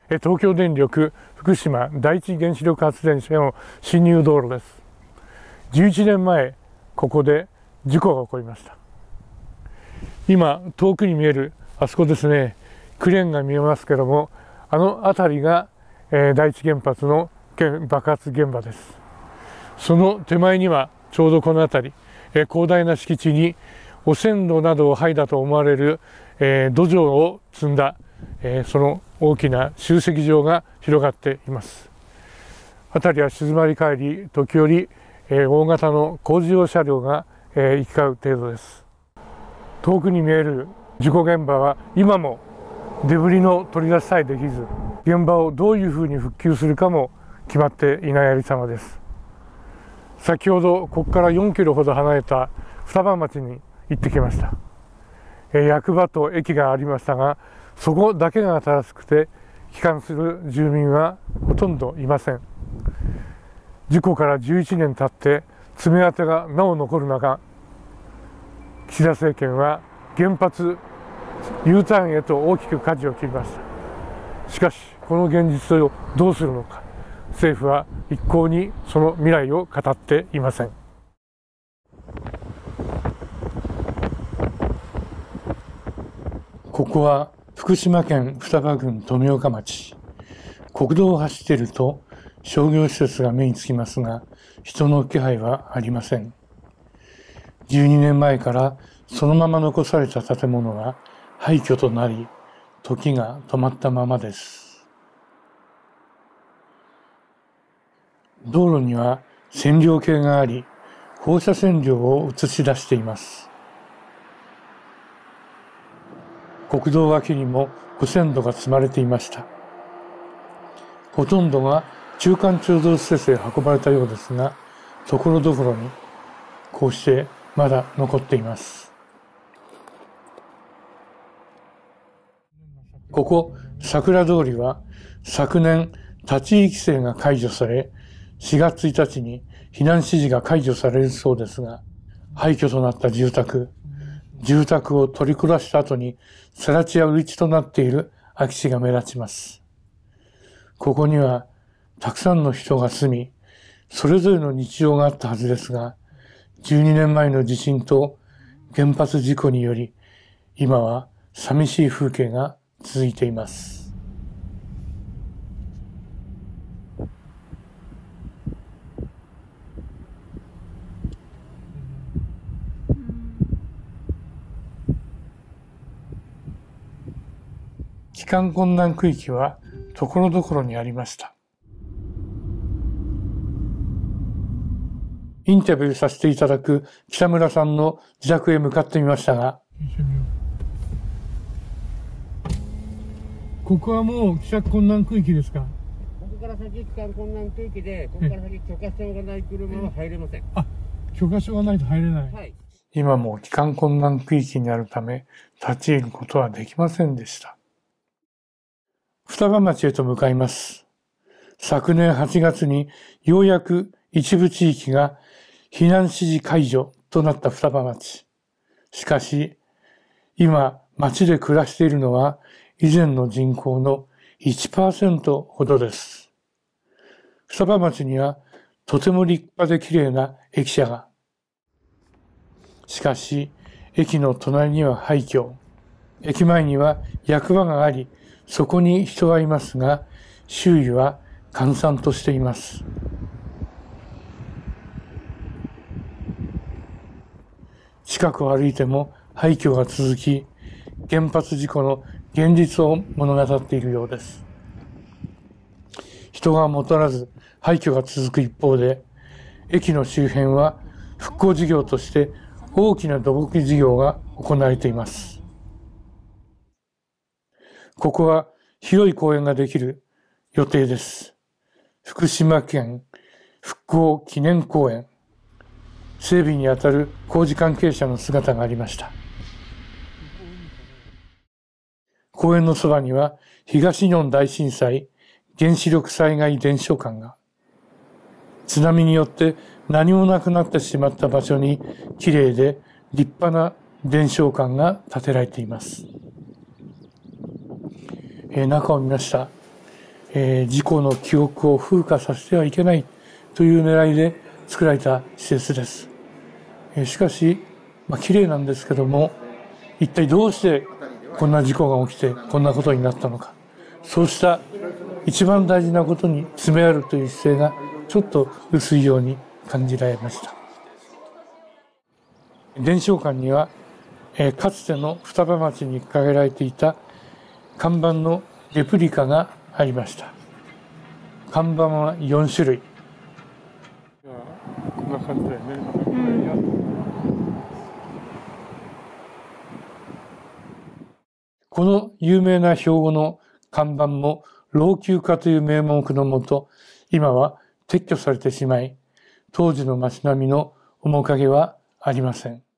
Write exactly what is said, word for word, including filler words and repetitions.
東京電力福島第一原子力発電所への進入道路です。じゅういちねんまえ、ここで事故が起こりました。今遠くに見えるあそこですね、クレーンが見えますけども、あの辺りが、えー、第一原発の爆発現場です。その手前にはちょうどこの辺り、えー、広大な敷地に汚染土などを剥いだと思われる、えー、土壌を積んだ、えー、その大きな集積場が広がっています。辺りは静まり返り、時折、えー、大型の工事用車両が、えー、行き交う程度です。遠くに見える事故現場は今もデブリの取り出しさえできず、現場をどういうふうに復旧するかも決まっていないありさまです。先ほどここからよんキロほど離れた双葉町に行ってきました。えー、役場と駅がありましたが、そこだけが新しくて帰還する住民はほとんどいません。事故からじゅういちねん経って爪痕がなお残る中、岸田政権は原発 U ターンへと大きく舵を切りました。しかしこの現実をどうするのか、政府は一向にその未来を語っていません。ここは福島県双葉郡富岡町。国道を走っていると商業施設が目につきますが、人の気配はありません。じゅうにねんまえからそのまま残された建物は廃墟となり、時が止まったままです。道路には線量計があり、放射線量を映し出しています。国道脇にも汚染土が積まれていました。ほとんどが中間貯蔵施設へ運ばれたようですが、ところどころにこうしてまだ残っています。ここ桜通りは昨年立ち入り規制が解除され、しがつついたちに避難指示が解除されるそうですが、廃墟となった住宅、住宅を取り壊した後に更地や売り地となっている空き地が目立ちます。ここにはたくさんの人が住み、それぞれの日常があったはずですが、じゅうにねんまえの地震と原発事故により、今は寂しい風景が続いています。帰還困難区域はところどころにありました。インタビューさせていただく北村さんの自宅へ向かってみましたが、ここはもう帰宅困難区域ですか？ ここから先帰還困難区域で、ここから先許可証がない車は入れません。 あ、許可証がないと入れない。はい、今も帰還困難区域にあるため、立ち入ることはできませんでした。双葉町へと向かいます。昨年はちがつにようやく一部地域が避難指示解除となった双葉町。しかし、今町で暮らしているのは以前の人口の いちパーセント ほどです。双葉町にはとても立派で綺麗な駅舎が。しかし、駅の隣には廃墟。駅前には役場があり、そこに人はいますが、周囲は閑散としています。近くを歩いても廃墟が続き、原発事故の現実を物語っているようです。人が戻らず廃墟が続く一方で、駅の周辺は復興事業として大きな土木事業が行われています。ここは広い公園ができる予定です。福島県復興記念公園。整備にあたる工事関係者の姿がありました。公園のそばには東日本大震災原子力災害伝承館が、津波によって何もなくなってしまった場所にきれいで立派な伝承館が建てられています。えー、中を見ました。 えー、事故の記憶を風化させてはいけないという狙いで作られた施設です。えー、しかし、まあ、綺麗なんですけども、一体どうしてこんな事故が起きてこんなことになったのか。そうした一番大事なことに詰め寄るという姿勢がちょっと薄いように感じられました。伝承館には、えー、かつての双葉町に掲げられていた看板のレプリカがありました。看板はよんしゅるい。こんな感じだよね。うん、この有名な標語の看板も老朽化という名目のもと、今は撤去されてしまい、当時の街並みの面影はありません。